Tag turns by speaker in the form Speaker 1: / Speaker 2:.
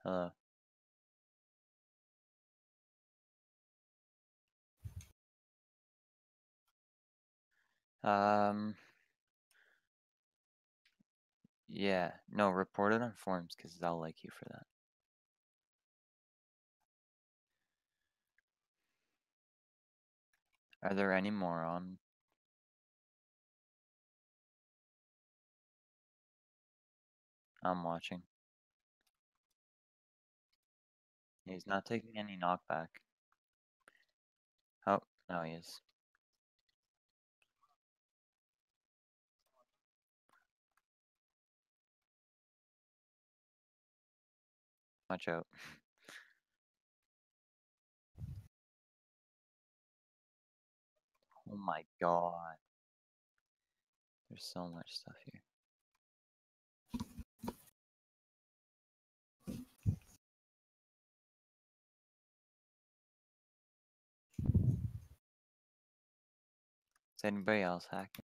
Speaker 1: Hello. Um, yeah. No, report it on forums because I'll like you for that. Are there any more on? I'm watching. He's not taking any knockback. Oh, no, he is. Watch out. Oh my god. There's so much stuff here. Is anybody else hacking?